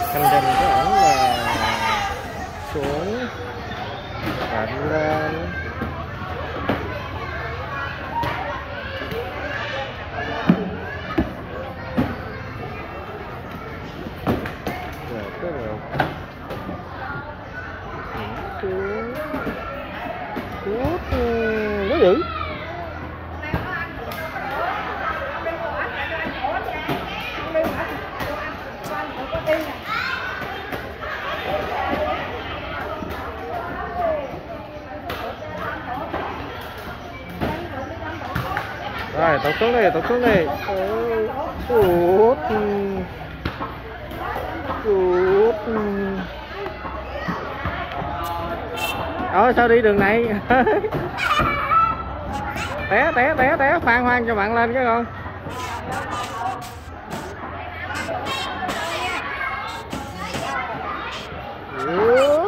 Hành trình của ổng là xuống và đi lên. Rồi cái rồi xuống nó dữ. Rồi tụt xuống đi, tụt xuống đi. Tụt. Sao đi đường này? té, khoan cho bạn lên cái con.